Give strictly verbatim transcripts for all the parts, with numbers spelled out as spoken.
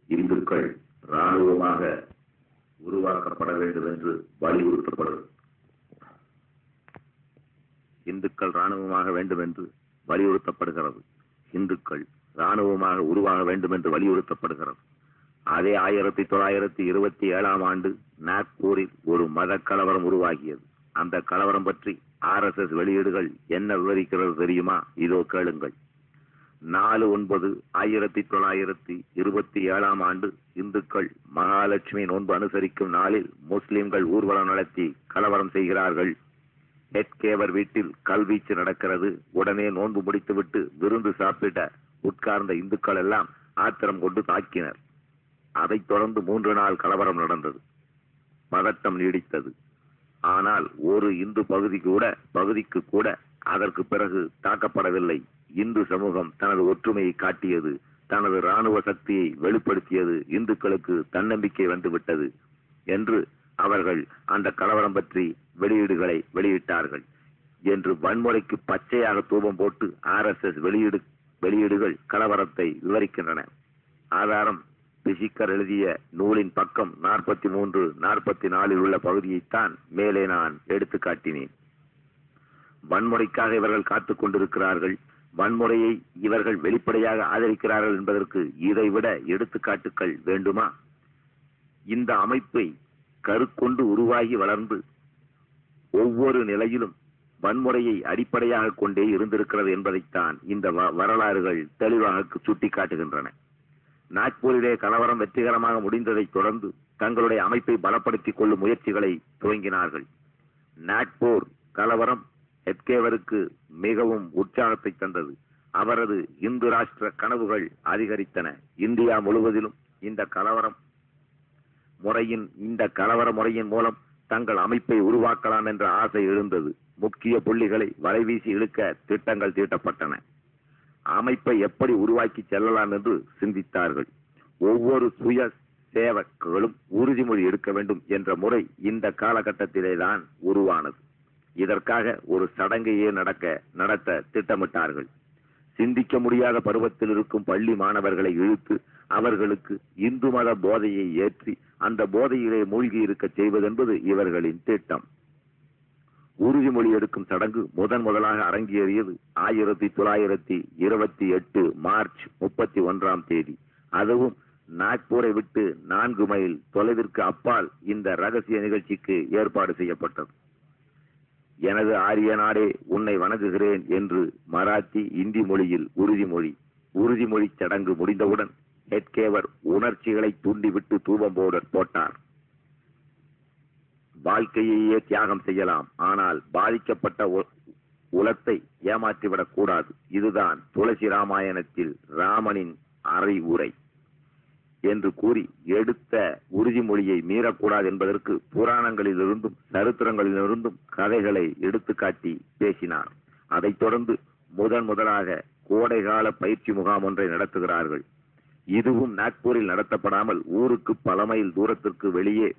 இந்துக்கள் இராணுவமாக உருவாக்கப்பட வேண்டும் என்று வலியுறுத்தப்படும் இந்துக்கள் இராணுவமாக வேண்டும் என்று வலியுறுத்தப்படுகிறது. இந்துக்கள் இராணுவமாக உருவாக வேண்டும் என்று வலியுறுத்தப்படுகிறது. அதே ஆயிரத்தி தொள்ளாயிரத்தி இருபத்தி ஏழாம் ஆண்டு நாக்பூரில் ஒரு மத கலவரம் உருவாகியது. அந்த கலவரம் பற்றி ஆர் எஸ் எஸ் வெளியீடுகள் என்ன விவரிக்கிறது தெரியுமா? இதோ கேளுங்கள். நாலு ஒன்பது ஆயிரத்தி தொள்ளாயிரத்தி இருபத்தி ஏழாம் ஆண்டு இந்துக்கள் மகாலட்சுமி நோன்பு அனுசரிக்கும் நாளில் முஸ்லிம்கள் ஊர்வலம் நடத்தி கலவரம் செய்கிறார்கள். ஹெட்கேவர் வீட்டில் கல்வீச்சு நடக்கிறது. உடனே நோன்பு முடித்துவிட்டு விருந்து சாப்பிட உட்கார்ந்த இந்துக்கள் எல்லாம் ஆத்திரம் கொண்டு தாக்கினர். அதைத் தொடர்ந்து மூன்று நாள் கலவரம் நடந்தது. பதட்டம் நீடித்தது. ஆனால் ஒரு இந்து பகுதி கூட பகுதிக்கு கூட அதற்கு பிறகு தாக்கப்படவில்லை. இந்து சமூகம் தனது ஒற்றுமையை காட்டியது, தனது இராணுவ சக்தியை வெளிப்படுத்தியது, இந்துக்களுக்கு தன்னம்பிக்கை வந்துவிட்டது என்று அவர்கள் அந்த கலவரம் பற்றி வெளியீடுகளை வெளியிட்டார்கள் என்று வன்முறைக்கு பச்சையாக தூபம் போட்டு ஆர் எஸ் எஸ் வெளியீடு வெளியீடுகள் கலவரத்தை விவரிக்கின்றன. ஆதாரம் பிசிக்கர் எழுதிய நூலின் பக்கம் நாற்பத்தி மூன்று நாற்பத்தி நாலில் உள்ள பகுதியைத்தான் மேலே நான் எடுத்து காட்டினேன். வன்முறைக்காக இவர்கள் காத்துக் கொண்டிருக்கிறார்கள். வன்முறையை இவர்கள் வெளிப்படையாக ஆதரிக்கிறார்கள் என்பதற்கு இதைவிட எடுத்துக்காட்டுக்கள் வேண்டுமா? இந்த அமைப்பை கருக்கொண்டு உருவாகி வளர்ந்து ஒவ்வொரு நிலையிலும் வன்முறையை அடிப்படையாக கொண்டே இருந்திருக்கிறது என்பதைத்தான் இந்த வரலாறுகள் தெளிவாக சுட்டிக்காட்டுகின்றன. நாக்பூரிலே கலவரம் வெற்றிகரமாக முடிந்ததை தொடர்ந்து தங்களுடைய அமைப்பை பலப்படுத்திக் கொள்ளும் முயற்சிகளை துவங்கினார்கள். நாக்பூர் கலவரம் ஹெட்கேவருக்கு மிகவும் உற்சாகத்தை தந்தது. அவரது இந்து ராஷ்டிர கனவுகள் அதிகரித்தன. இந்தியா முழுவதிலும் இந்த கலவரம் முறையின் இந்த கலவர முறையின் மூலம் தங்கள் அமைப்பை உருவாக்கலாம் என்ற ஆசை எழுந்தது. முக்கிய புள்ளிகளை வலைவீசி இழுக்க திட்டங்கள் தீட்டப்பட்டன. அமைப்பை எப்படி உருவாக்கி செல்லலாம் என்று சிந்தித்தார்கள். ஒவ்வொரு சுய சேவகர்களும் உறுதிமொழி எடுக்க வேண்டும் என்ற முறை இந்த காலகட்டத்திலேதான் உருவானது. இதற்காக ஒரு சடங்கையே நடக்க நடத்த திட்டமிட்டார்கள். சிந்திக்க முடியாத பருவத்தில் இருக்கும் பள்ளி மாணவர்களை இழுத்து அவர்களுக்கு இந்து மத போதையை ஏற்றி அந்த போதையிலே மூழ்கி இருக்க செய்வதென்பது இவர்களின் திட்டம். உறுதிமொழி எடுக்கும் சடங்கு முதன் முதலாக அரங்கேறியது ஆயிரத்தி தொள்ளாயிரத்தி இருபத்தி எட்டு மார்ச் முப்பத்தி ஒன்றாம் தேதி. அதுவும் நாக்பூரை விட்டு நான்கு மைல் தொலைவிற்கு அப்பால் இந்த ரகசிய நிகழ்ச்சிக்கு ஏற்பாடு செய்யப்பட்டது. எனது ஆரிய நாடே உன்னை வணங்குகிறேன் என்று மராத்தி இந்தி மொழியில் உறுதிமொழி உறுதிமொழி சடங்கு முடிந்தவுடன் ஹெட்கேவர் உணர்ச்சிகளை தூண்டிவிட்டு தூபம் போட்டார். வாழ்க்கையையே தியாகம் செய்யலாம், ஆனால் பாதிக்கப்பட்ட உலத்தை ஏமாற்றிவிடக் கூடாது. இதுதான் துளசி ராமாயணத்தில் ராமனின் அறிவுரை என்று கூறி எடுத்த உறுதிமொழியை மீறக்கூடாது என்பதற்கு புராணங்களிலிருந்தும் சரித்திரங்களிலிருந்தும் கதைகளை எடுத்துக்காட்டி பேசினார். அதைத் தொடர்ந்து முதன் முதலாக கோடைகால பயிற்சி முகாம் ஒன்றை நடத்துகிறார்கள். இதுவும் நாக்பூரில் நடத்தப்படாமல் ஊருக்கு பல மைல் தூரத்திற்கு வெளியே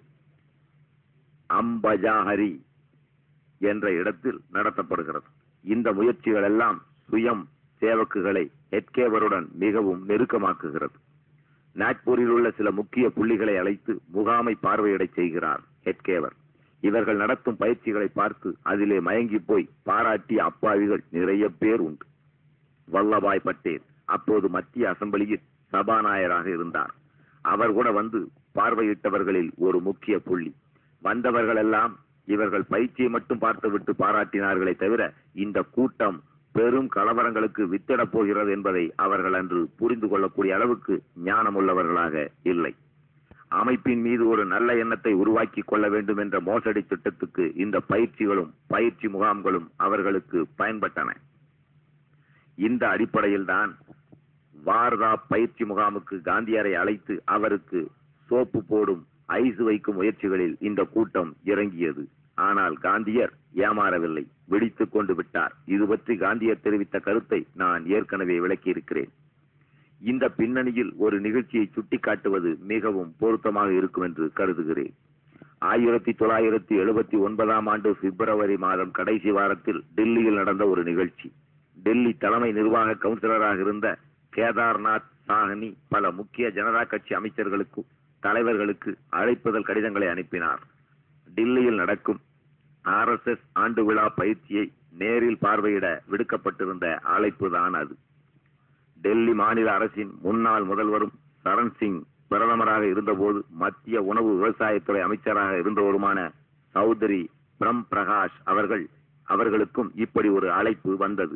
அம்பஜாஹரி என்ற இடத்தில் நடத்தப்படுகிறது. இந்த முயற்சிகள் எல்லாம் சுயம் சேவக்குகளை ஹெட்கேவருடன் மிகவும் நெருக்கமாக்குகிறது. நாக்பூரில் உள்ள சில முக்கிய புள்ளிகளை அழைத்து முகாமை பார்வையிட செய்கிறார் ஹெட்கேவர். இவர்கள் நடத்தும் பயிற்சிகளை பார்த்து அதிலே மயங்கி போய் பாராட்டிய அப்பாவிகள் நிறைய பேர் உண்டு. வல்லபாய் பட்டேல் அப்போது மத்திய அசெம்பிளியில் சபாநாயகராக இருந்தார். அவர் கூட வந்து பார்வையிட்டவர்களில் ஒரு முக்கிய புள்ளி. வந்தவர்கள் எல்லாம் இவர்கள் பயிற்சியை மட்டும் பார்த்துவிட்டு பாராட்டினார்களே தவிர இந்த கூட்டம் பெரும் கலவரங்களுக்கு வித்திடப் போகிறது என்பதை அவர்கள் அன்று புரிந்து கொள்ளக்கூடிய அளவுக்கு ஞானம் உள்ளவர்களாக இல்லை. அமைப்பின் மீது ஒரு நல்ல எண்ணத்தை உருவாக்கி கொள்ள வேண்டும் என்ற மோசடி திட்டத்துக்கு இந்த பயிற்சிகளும் பயிற்சி முகாம்களும் அவர்களுக்கு பயன்பட்டன. இந்த அடிப்படையில் தான் வார்தா பயிற்சி முகாமுக்கு காந்தியாரை அழைத்து அவருக்கு சோப்பு போடும் ஐஸ் வைக்கும் முயற்சிகளில் இந்த கூட்டம் இறங்கியது. ஆனால் காந்தியர் ஏமாறவில்லை, வெடித்துக் கொண்டு விட்டார். இது பற்றி காந்தியர் தெரிவித்த கருத்தை நான் ஏற்கனவே விளக்கியிருக்கிறேன். இந்த பின்னணியில் ஒரு நிகழ்ச்சியை சுட்டிக்காட்டுவது மிகவும் பொருத்தமாக இருக்கும் என்று கருதுகிறேன். ஆயிரத்தி தொள்ளாயிரத்தி எழுபத்தி ஒன்பதாம் ஆண்டு பிப்ரவரி மாதம் கடைசி வாரத்தில் டெல்லியில் நடந்த ஒரு நிகழ்ச்சி. டெல்லி தலைமை நிர்வாக கவுன்சிலராக இருந்த கேதார்நாத் சாஹ்னி பல முக்கிய ஜனதா கட்சி அமைச்சர்களுக்கு தலைவர்களுக்கு அழைப்புதல் கடிதங்களை அனுப்பினார். டில்லியில் நடக்கும் ஆர் எஸ் எஸ் ஆண்டு விழா பயிற்சியை நேரில் பார்வையிட விடுக்கப்பட்டிருந்த அழைப்பு தான் அது. டெல்லி மாநில அரசின் முன்னாள் முதல்வரும் சரண் சிங் பிரதமராக இருந்தபோது மத்திய உணவு விவசாயத்துறை அமைச்சராக இருந்தவருமான சௌத்ரி பிரம் பிரகாஷ் அவர்கள் அவர்களுக்கும் இப்படி ஒரு அழைப்பு வந்தது.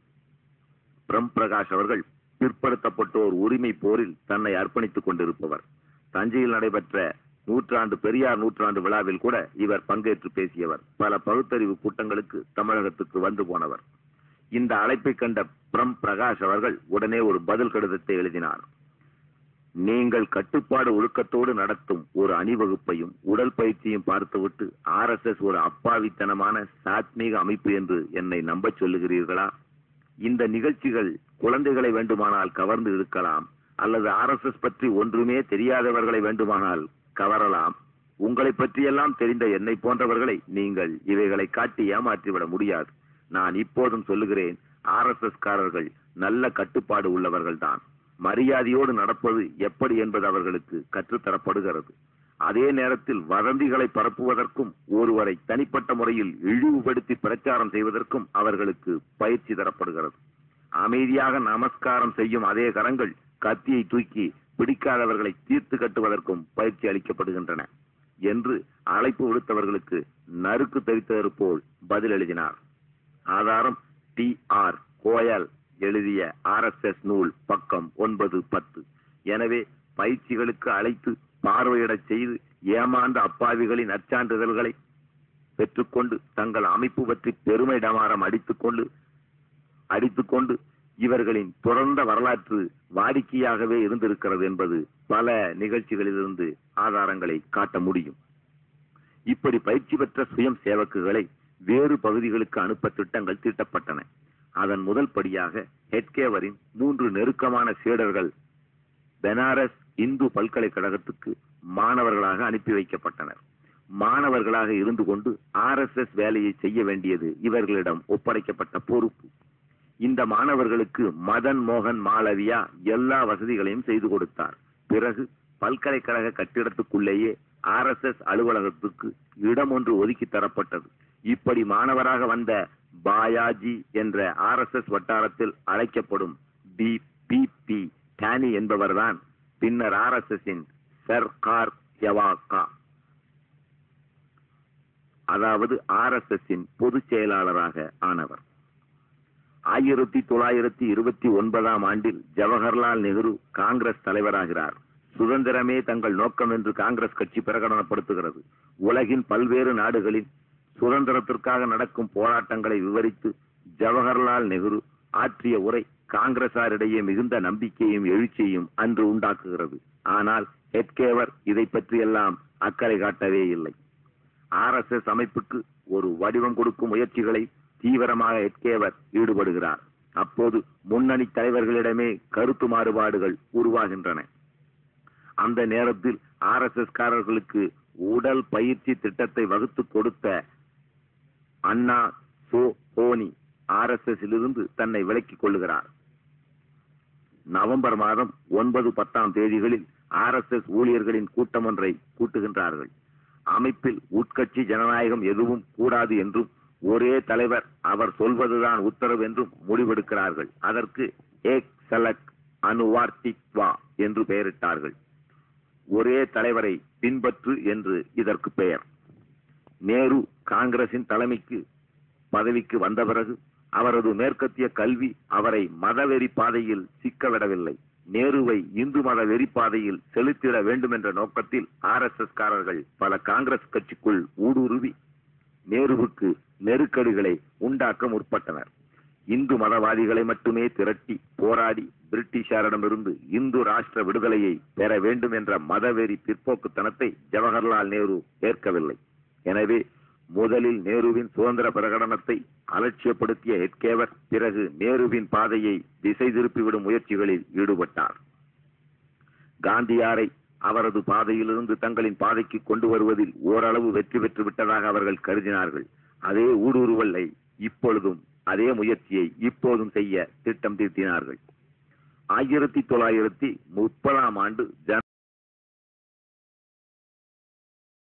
பிரம் பிரகாஷ் அவர்கள் பிற்படுத்தப்பட்டோர் உரிமை போரில் தன்னை அர்ப்பணித்துக் கொண்டிருப்பவர். தஞ்சையில் நடைபெற்ற நூற்றாண்டு பெரியார் நூற்றாண்டு விழாவில் கூட இவர் பங்கேற்று பேசியவர். பல பகுத்தறிவு கூட்டங்களுக்கு தமிழகத்துக்கு வந்து போனவர். இந்த அழைப்பை கண்ட பிரம் பிரகாஷ் அவர்கள் உடனே ஒரு பதில் கடிதத்தை எழுதினார். நீங்கள் கட்டுப்பாடு ஒழுக்கத்தோடு நடத்தும் ஒரு அணிவகுப்பையும் உடல் பயிற்சியும் பார்த்துவிட்டு ஆர் எஸ் எஸ் ஒரு அப்பாவித்தனமான சாத்மீக அமைப்பு என்று என்னை நம்ப சொல்லுகிறீர்களா? இந்த நிகழ்ச்சிகள் குழந்தைகளை வேண்டுமானால் கவர்ந்து இழுக்கலாம், அல்லது ஆர் எஸ் எஸ் பற்றி ஒன்றுமே தெரியாதவர்களை வேண்டுமானால் கவரலாம். உங்களை பற்றியெல்லாம் தெரிந்த என்னை போன்றவர்களை நீங்கள் இவைகளை காட்டி ஏமாற்றிவிட முடியாது. நான் இப்போதும் சொல்லுகிறேன், ஆர் எஸ் எஸ் காரர்கள் நல்ல கட்டுப்பாடு உள்ளவர்கள் தான். மரியாதையோடு நடப்பது எப்படி என்பது அவர்களுக்கு கற்றுத்தரப்படுகிறது. அதே நேரத்தில் வதந்திகளை பரப்புவதற்கும் ஒருவரை தனிப்பட்ட முறையில் இழிவுபடுத்தி பிரச்சாரம் செய்வதற்கும் அவர்களுக்கு பயிற்சி தரப்படுகிறது. அமைதியாக நமஸ்காரம் செய்யும் அதே கரங்கள் கத்தியை தூக்கி பிடிக்காதவர்களை தீர்த்து கட்டுவதற்கும் பயிற்சி அளிக்கப்படுகின்றன என்று அழைப்பு விடுத்தவர்களுக்கு நறுக்கு தெரித்தது போல் பதில் எழுதினார். ஆதாரம் டி ஆர் கோயல் எழுதிய ஆர் எஸ் எஸ் நூல் பக்கம் ஒன்பது பத்து. எனவே பயிற்சிகளுக்கு அழைத்து பார்வையிடச் செய்து ஏமாந்த அப்பாவிகளின் நற்சான்றிதழ்களை பெற்றுக்கொண்டு தங்கள் அமைப்பு பற்றி பெருமை டமாரம் அடித்துக்கொண்டு அடித்துக்கொண்டு இவர்களின் தொடர்ந்த வரலாற்று வாடிக்கையாகவே இருந்திருக்கிறது என்பது பல நிகழ்ச்சிகளிலிருந்து ஆதாரங்களை காட்ட முடியும். இப்படி பயிற்சி பெற்ற சுயம் சேவக்குகளை வேறு பகுதிகளுக்கு அனுப்ப திட்டங்கள் தீட்டப்பட்டன. அதன் முதல் படியாக ஹெட்கேவரின் மூன்று நெருக்கமான சீடர்கள் பெனாரஸ் இந்து பல்கலைக்கழகத்துக்கு மாணவர்களாக அனுப்பி வைக்கப்பட்டனர். மாணவர்களாக இருந்து கொண்டு ஆர் எஸ் எஸ் வேலையை செய்ய வேண்டியது இவர்களிடம் ஒப்படைக்கப்பட்ட பொறுப்பு. இந்த மாணவர்களுக்கு மதன் மோகன் மாளவியா எல்லா வசதிகளையும் செய்து கொடுத்தார். பிறகு பல்கலைக்கழக கட்டிடத்துக்குள்ளேயே ஆர் எஸ் எஸ் அலுவலகத்துக்கு இடம் ஒன்று ஒதுக்கி தரப்பட்டது. இப்படி மாணவராக வந்த பாயாஜி என்ற ஆர் எஸ் எஸ் வட்டாரத்தில் அழைக்கப்படும் பி பி பி டானி என்பவர்தான் பின்னர் ஆர் எஸ் எஸ் சர்கார் யவாக்கா, அதாவது ஆர் எஸ் எஸ் பொதுச் செயலாளராக ஆனவர். ஆயிரத்தி தொள்ளாயிரத்தி இருபத்தி ஒன்பதாம் ஆண்டில் ஜவஹர்லால் நேரு காங்கிரஸ் தலைவராகிறார். சுதந்திரமே தங்கள் நோக்கம் என்று காங்கிரஸ் கட்சி பிரகடனப்படுத்துகிறது. உலகின் பல்வேறு நாடுகளில் சுதந்திரத்திற்காக நடக்கும் போராட்டங்களை விவரித்து ஜவஹர்லால் நேரு ஆற்றிய உரை காங்கிரசாரிடையே மிகுந்த நம்பிக்கையும் எழுச்சியையும் அன்று உண்டாக்குகிறது. ஆனால் ஹெட்கேவர் இதை பற்றியெல்லாம் அக்கறை காட்டவே இல்லை. ஆர் எஸ் எஸ் அமைப்புக்கு ஒரு வடிவம் கொடுக்கும் முயற்சிகளை தீவிரமாக ஹெட்கேவர் ஈடுபடுகிறார். அப்போது முன்னணி தலைவர்களிடமே கருத்து மாறுபாடுகள் உருவாகின்றன. அந்த நேரத்தில் ஆர் எஸ் எஸ் காரர்களுக்கு உடல் பயிற்சி திட்டத்தை வகுத்து கொடுத்த அண்ணா சோ ஹோனி ஆர் எஸ் எஸ் இலிருந்து தன்னை விலக்கிக் கொள்ளுகிறார். நவம்பர் மாதம் ஒன்பது பத்தாம் தேதிகளில் ஆர் எஸ் எஸ் ஊழியர்களின் கூட்டம் ஒன்றை கூட்டுகின்றார்கள். அமைப்பில் உட்கட்சி ஜனநாயகம் எதுவும் கூடாது என்றும் ஒரே தலைவர் அவர் சொல்வதுதான் உத்தரவு என்றும் முடிவெடுக்கிறார்கள். அதற்கு ஏக் சலக் அனுவார்த்தித்வா என்று பெயரிட்டார்கள். ஒரே தலைவரை பின்பற்று என்று இதற்கு பெயர். நேரு காங்கிரசின் தலைமைக்கு பதவிக்கு வந்த பிறகு அவரது மேற்கத்திய கல்வி அவரை மதவெறி பாதையில் சிக்கவிடவில்லை. நேருவை இந்து மத வெறி பாதையில் செலுத்திட வேண்டும் என்ற நோக்கத்தில் ஆர் எஸ் எஸ் காரர்கள் பல காங்கிரஸ் கட்சிக்குள் ஊடுருவி நேருவுக்கு நெருக்கடிகளை உண்டாக்க முற்பட்டனர். இந்து மதவாதிகளை மட்டுமே திரட்டி போராடி பிரிட்டிஷாரிடமிருந்து இந்து ராஷ்டிர விடுதலையை பெற வேண்டும் என்ற மதவெறி பிற்போக்குத்தனத்தை ஜவஹர்லால் நேரு ஏற்கவில்லை. எனவே முதலில் நேருவின் சுதந்திர பிரகடனத்தை அலட்சியப்படுத்திய ஹெட்கேவர் பிறகு நேருவின் பாதையை திசை திருப்பிவிடும் முயற்சிகளில் ஈடுபட்டார். காந்தியாரை அவரது பாதையிலிருந்து தங்களின் பாதைக்கு கொண்டு வருவதில் ஓரளவு வெற்றி பெற்று விட்டதாக அவர்கள் கருதினார்கள். அதே ஊடுருவலை இப்பொழுதும் அதே முயற்சியை இப்போதும் செய்ய திட்டம் தீட்டினார்கள். ஆயிரத்தி தொள்ளாயிரத்தி முப்பதாம் ஆண்டு